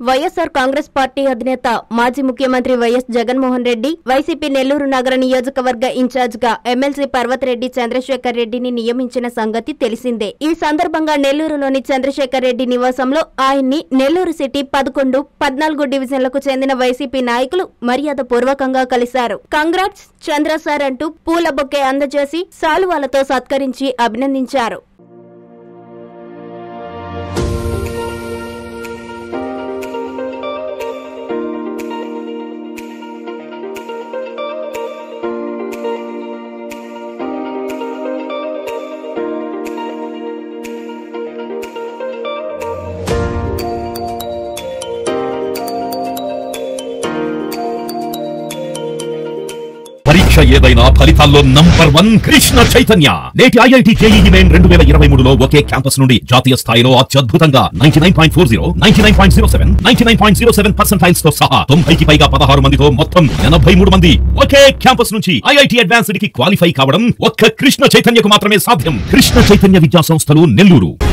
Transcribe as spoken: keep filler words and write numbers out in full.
YSR Congress party అధినేత మాజీ ముఖ్యమంత్రి వైఎస్ జగన్మోహన్ రెడ్డి వైసీపీ నెల్లూరు నగర నియోజకవర్గ ఇన్ఛార్జ్ గా ఎమ్మెల్సీ పర్వతరెడ్డి చంద్రశేఖర్ రెడ్డిని నియమించిన సంగతి తెలిసిందే. ఈ సందర్భంగా నెల్లూరులోని చంద్రశేఖర్ రెడ్డి నివాసంలో ఆయన్ని నెల్లూరు సిటీ పదకొండు పద్నాలుగు డివిజన్లకు చెందిన వైసీపీ నాయకులు మర్యాద పూర్వకంగా కలిశారు. కంగ్రాట్స్ చంద్ర సార్ అంటూ పూల బొకే అందజేసి శాలువాలతో సత్కరించి అభినందించారు. పరీక్ష ఏదైనా ఫలితాల్లో నంబర్ వన్ కృష్ణ చైతన్య. నేటి ఐఐటి జేఈఈ మెయిన్ రెండు వేల ఇరవై మూడులో ఒకే క్యాంపస్ నుండి జాతీయ స్థాయిలో అత్యద్భుతంగా ninety nine point four zero ninety nine point zero seven ninety nine point zero seven percentiles తో సహా తొంభైకి పైగా పదహారు మందితో మొత్తం ఎనభై మూడు మంది ఒకే క్యాంపస్ నుంచి ఐఐటి అడ్వాన్స్డ్ కి క్వాలిఫై కావడం ఒక్క కృష్ణ చైతన్యకు మాత్రమే సాధ్యం. కృష్ణ చైతన్య విద్యా సంస్థలు నెల్లూరు.